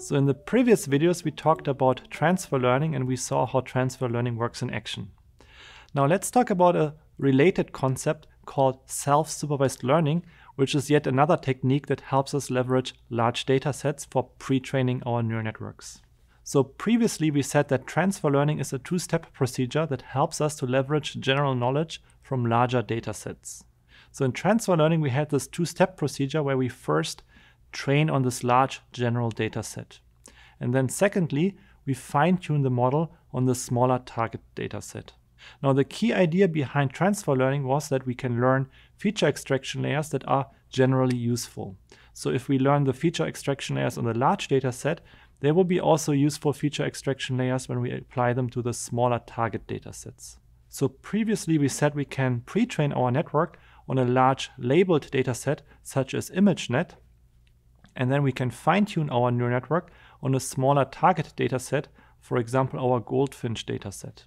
So in the previous videos we talked about transfer learning and we saw how transfer learning works in action. Now let's talk about a related concept called self-supervised learning, which is yet another technique that helps us leverage large data sets for pre-training our neural networks. So previously we said that transfer learning is a two-step procedure that helps us to leverage general knowledge from larger data sets. So in transfer learning we had this two-step procedure where we first train on this large general data set. And then secondly, we fine-tune the model on the smaller target data set. Now the key idea behind transfer learning was that we can learn feature extraction layers that are generally useful. So if we learn the feature extraction layers on the large data set, there will be also useful feature extraction layers when we apply them to the smaller target data sets. So previously we said we can pre-train our network on a large labeled data set such as ImageNet, and then we can fine-tune our neural network on a smaller target data set, for example our Goldfinch data set.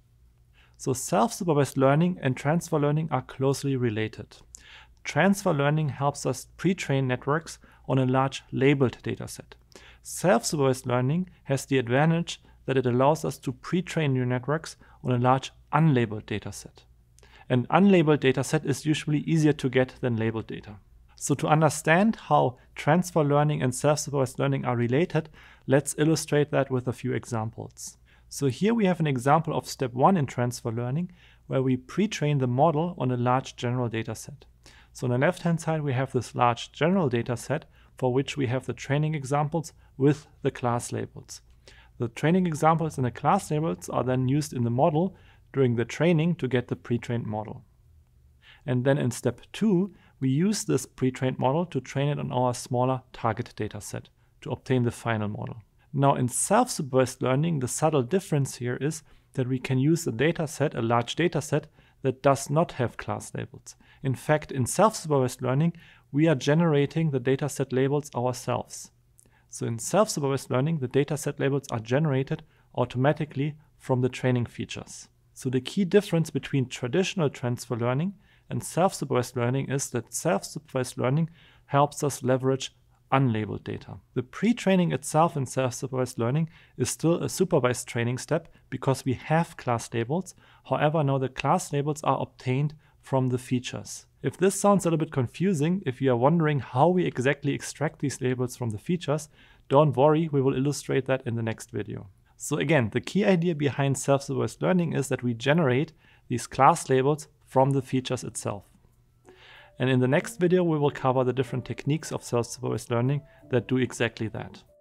So self-supervised learning and transfer learning are closely related. Transfer learning helps us pre-train networks on a large labeled dataset. Self-supervised learning has the advantage that it allows us to pre-train neural networks on a large unlabeled dataset. An unlabeled dataset is usually easier to get than labeled data. So to understand how transfer learning and self-supervised learning are related, let's illustrate that with a few examples. So here we have an example of step 1 in transfer learning, where we pre-train the model on a large general data set. So on the left-hand side we have this large general data set for which we have the training examples with the class labels. The training examples and the class labels are then used in the model during the training to get the pre-trained model. And then in step 2, we use this pre-trained model to train it on our smaller target data set to obtain the final model. Now in self-supervised learning, the subtle difference here is that we can use a data set, a large data set, that does not have class labels. In fact, in self-supervised learning, we are generating the data set labels ourselves. So in self-supervised learning, the data set labels are generated automatically from the training features. So the key difference between traditional transfer learning and self-supervised learning is that self-supervised learning helps us leverage unlabeled data. The pre-training itself in self-supervised learning is still a supervised training step because we have class labels. However, now the class labels are obtained from the features. If this sounds a little bit confusing, if you are wondering how we exactly extract these labels from the features, don't worry, we will illustrate that in the next video. So again, the key idea behind self-supervised learning is that we generate these class labels from the features itself. And in the next video, we will cover the different techniques of self-supervised learning that do exactly that.